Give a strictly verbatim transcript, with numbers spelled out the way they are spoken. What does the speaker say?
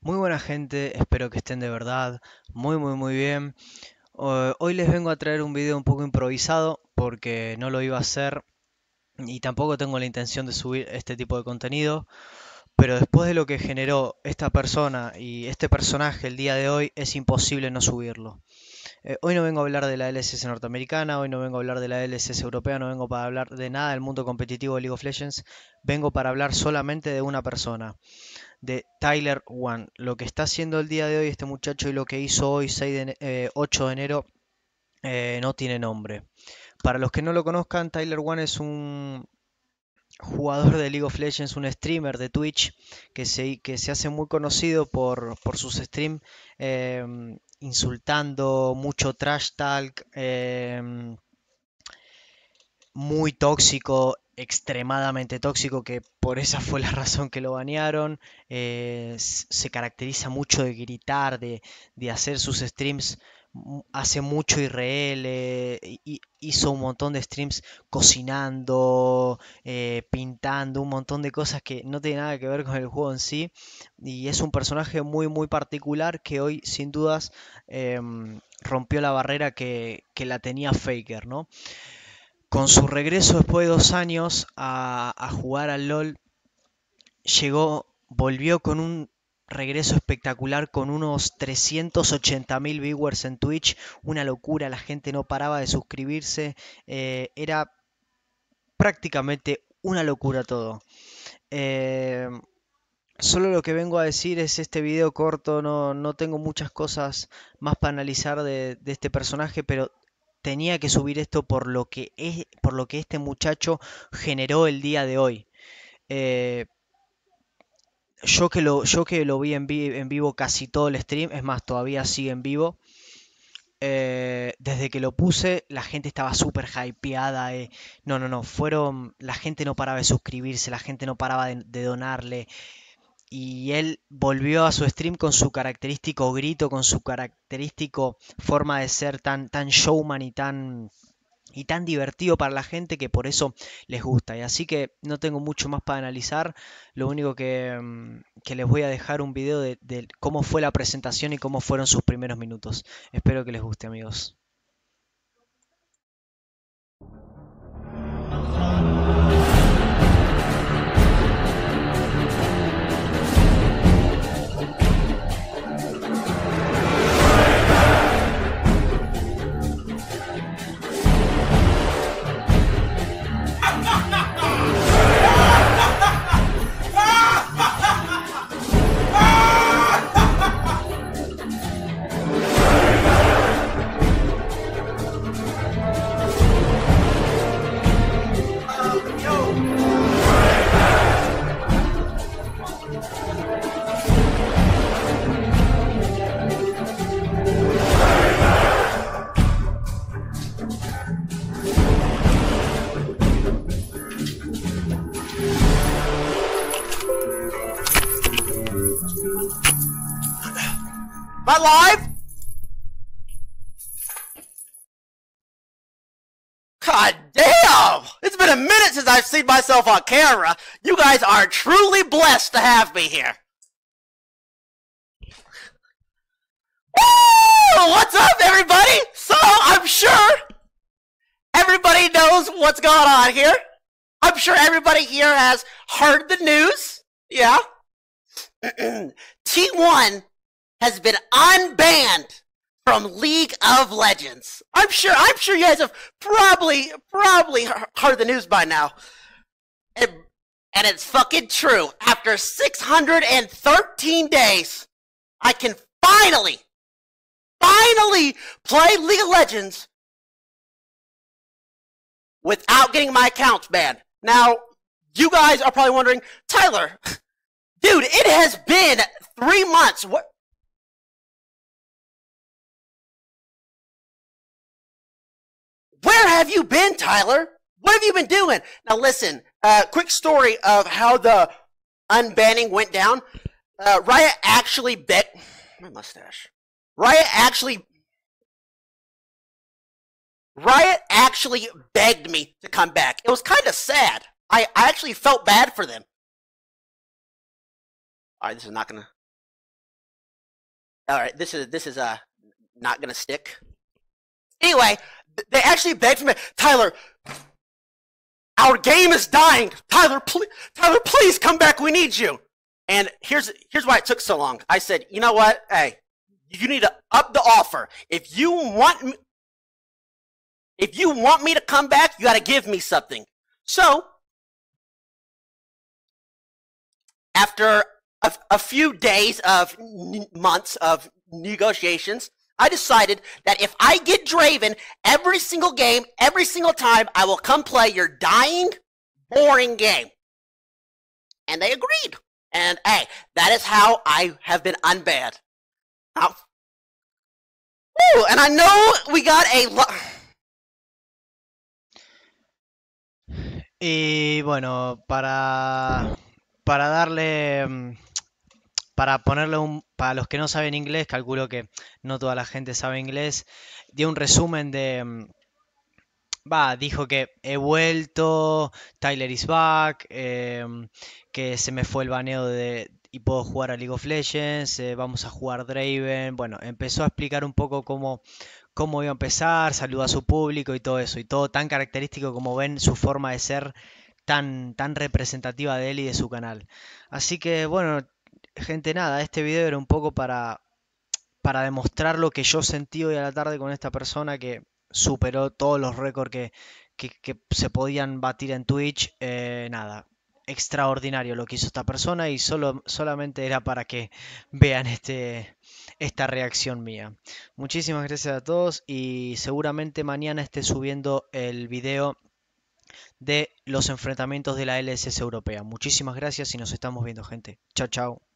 Muy buena gente, espero que estén de verdad muy muy muy bien. Eh, hoy les vengo a traer un video un poco improvisado porque no lo iba a hacer y tampoco tengo la intención de subir este tipo de contenido, pero después de lo que generó esta persona y este personaje el día de hoy es imposible no subirlo. Eh, hoy no vengo a hablar de la L S S norteamericana, hoy no vengo a hablar de la L S S europea, no vengo para hablar de nada del mundo competitivo de League of Legends, vengo para hablar solamente de una persona, de Tyler One. Lo que está haciendo el día de hoy este muchacho y lo que hizo hoy seis de ene- eh, ocho de enero eh, no tiene nombre. Para los que no lo conozcan, Tyler One es un jugador de League of Legends, un streamer de Twitch que se, que se hace muy conocido por, por sus streams eh, insultando, mucho trash talk, eh, muy tóxico, extremadamente tóxico, que por esa fue la razón que lo banearon. Eh, s- se caracteriza mucho de gritar, de, de hacer sus streams, mu- hace mucho I R L, y- hizo un montón de streams cocinando, eh, pintando, un montón de cosas que no tienen nada que ver con el juego en sí. Y es un personaje muy, muy particular que hoy, sin dudas, em, rompió la barrera que, que la tenía Faker, ¿no? Con su regreso después de dos años a, a jugar al LOL, llegó, volvió con un regreso espectacular con unos trescientos ochenta mil viewers en Twitch, una locura, la gente no paraba de suscribirse, eh, era prácticamente una locura todo. Eh, Solo lo que vengo a decir es este video corto, no, no tengo muchas cosas más para analizar de, de este personaje, pero tenía que subir esto por lo que es, por lo que este muchacho generó el día de hoy. Eh, yo que lo, yo que lo vi en, vi- en vivo casi todo el stream, es más, todavía sigue en vivo. Eh, desde que lo puse, la gente estaba súper hypeada. eh. No, no, no, fueron, la gente no paraba de suscribirse, la gente no paraba de, de donarle. Y él volvió a su stream con su característico grito, con su característico forma de ser tan, tan showman y tan, y tan divertido para la gente que por eso les gusta. Y así que no tengo mucho más para analizar. Lo único que, mm, que les voy a dejar un video de, de cómo fue la presentación y cómo fueron sus primeros minutos. Espero que les guste, amigos. Am I live? God damn! It's been a minute since I've seen myself on camera. You guys are truly blessed to have me here. Woo! What's up, everybody? So, I'm sure everybody knows what's going on here. I'm sure everybody here has heard the news. Yeah. T one has been unbanned from League of Legends. I'm sure I'm sure you guys have probably probably heard the news by now. And, and it's fucking true. After six hundred thirteen days, I can finally finally play League of Legends without getting my accounts banned. Now, you guys are probably wondering, Tyler, dude, it has been three months. What? Where have you been, Tyler? What have you been doing? Now, listen, uh, quick story of how the unbanning went down. Uh, Riot actually begged my mustache. Riot actually Riot actually begged me to come back. It was kind of sad. I, I actually felt bad for them. All right, this is not gonna all right, this is this is uh not gonna stick. Anyway, they actually begged for me, Tyler. Our game is dying. Tyler, please, Tyler, please come back. We need you. And here's here's why it took so long. I said, you know what? Hey, you need to up the offer. If you want me, if you want me to come back, you got to give me something. So, after a, a few days of months of negotiations, I decided that if I get Draven every single game, every single time, I will come play your dying, boring game. And they agreed. And hey, that is how I have been unbanned. Now, woo, and I know we got a lot. Y bueno, para, para darle, para ponerle un, para los que no saben inglés, calculo que no toda la gente sabe inglés, dio un resumen de, va, dijo que he vuelto, Tyler is back, eh, que se me fue el baneo de, y puedo jugar a League of Legends, eh, vamos a jugar Draven, bueno, empezó a explicar un poco cómo, cómo iba a empezar, saludó a su público y todo eso, y todo tan característico como ven, su forma de ser tan, tan representativa de él y de su canal. Así que bueno, gente, nada, este video era un poco para, para demostrar lo que yo sentí hoy a la tarde con esta persona que superó todos los récords que, que, que se podían batir en Twitch. Eh, nada, extraordinario lo que hizo esta persona y solo, solamente era para que vean este, esta reacción mía. Muchísimas gracias a todos y seguramente mañana esté subiendo el video de los enfrentamientos de la L S S europea. Muchísimas gracias y nos estamos viendo, gente. Chao, chao.